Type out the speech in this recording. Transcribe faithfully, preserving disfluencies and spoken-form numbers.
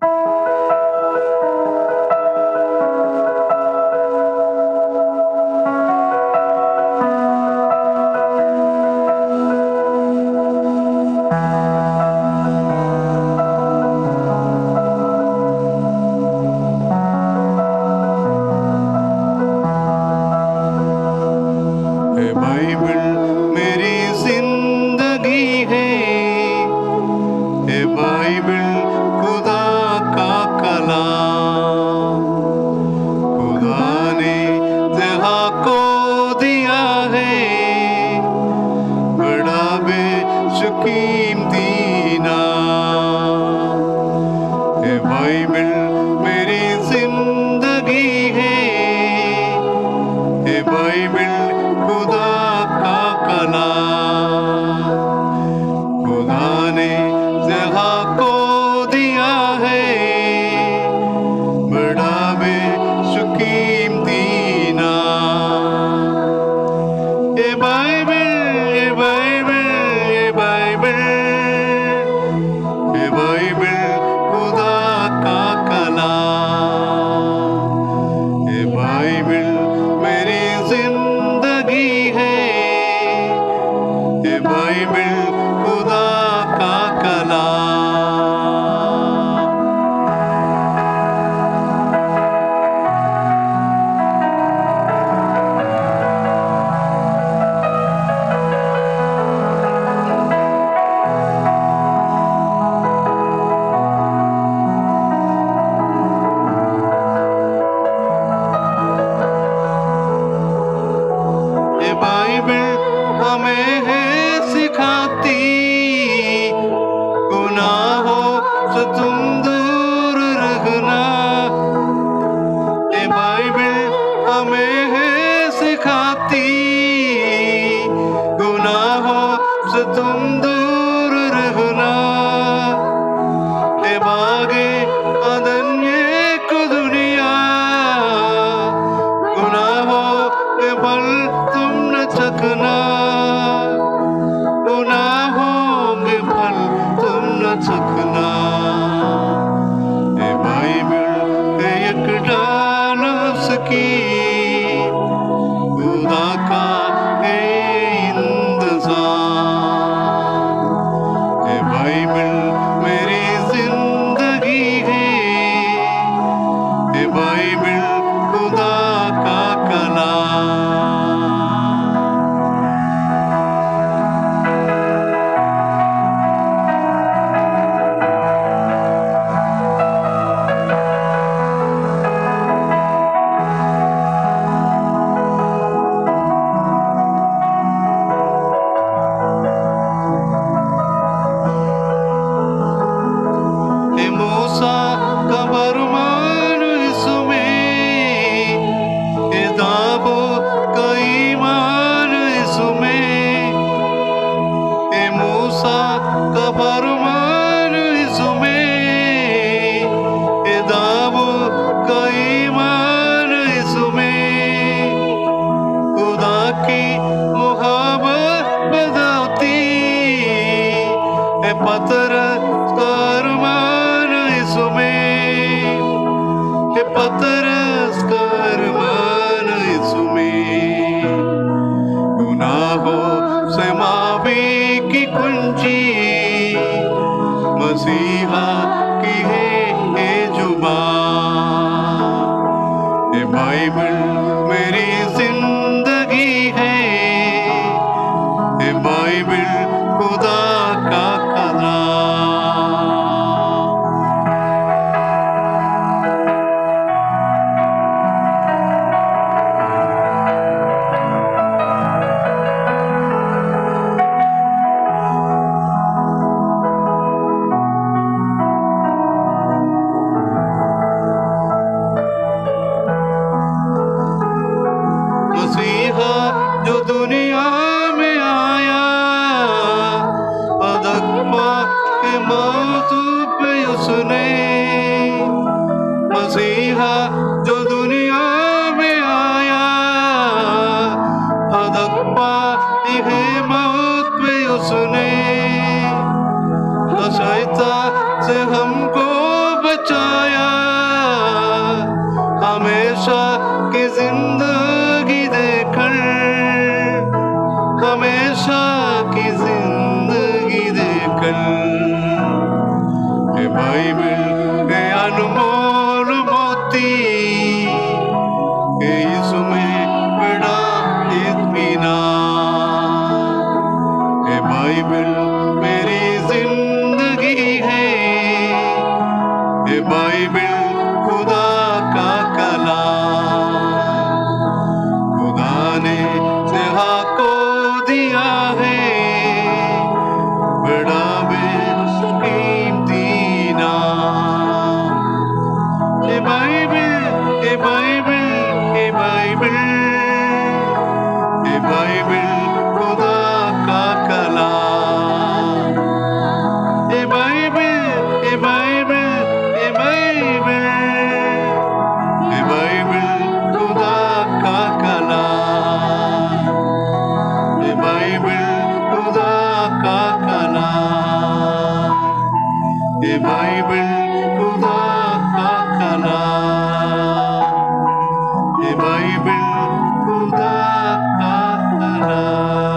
Bible मेरी जिंदगी है, ये बाइबल खुदा का कलाम, खुदा ने जहा को दिया है, बड़ा बेशुकीमती नाम। ये बाइबल मेरी जिंदगी है, ये बाइबल खुदा का कलाम, खुदा ने जहा को दिया है, बड़ा बेशुकीमती नाम। ये बाइबल ये बाइबल ये बाइबल ये बाइबल खुदा का कलाम, ये बाइबल मेरी जिंदगी है, ये बाइबल खुदा का कलाम। ये बाइबल हमें है सिखाती, गुनाहों से तुम दूर रहना। ये बाइबल हमें है सिखाती, गुनाहों से तुम दूर रहना। ये बागे अदन ये को दुनिया, गुनाहों के फल तुम न चखना, गुनाहों के फल तुम न चखना। ये बाइबल एक डाल उसकी, खुदा का है इंतज़ाम। ये बाइबल मेरी जिंदगी है, ये बाइबल खुदा का कलाम। ये मूसा का फरमान इसमें, ये दाबो का ईमान इसमें। ये मूसा का फरमान इसमें, ये दाबो का ईमान इसमें। खुदा की मुहब्बत बदलती है, पत्थर का अरमान इसमें, ये पत्थर का अरमान इसमें। गुनाहों से माफी की कुंजी, मसीहा की है ये जुबान। ये बाइबल मेरी जिंदगी है, ये बाइबल खुदा का कलाम। मसीहा जो दुनिया में आया, अदक्मा के मौत पे उसने। मसीहा जो दुनिया में आया, अदक्मा के मौत पे उसने। तो शैतान से हमको बचा बाइबिल के अनमोल मोती, ये यीशु में बड़ा इत्मीनान। ये बाइबिल मेरी जिंदगी है, ये बाइबिल खुदा का कलाम। खुदा ने जहा को दिया है बड़ा बेकीमती नाम। ये बाइबिल, ये बाइबिल, ये बाइबिल, ये बाइबिल खुदा का कलाम। ये बाइबिल, ये बाइबिल, ये बाइबिल, ये बाइबिल खुदा का कलाम। ये बाइबिल खुदा का कलाम। ये बाइबिल खुदा का कलाम। ये बाइबिल खुदा का कलाम।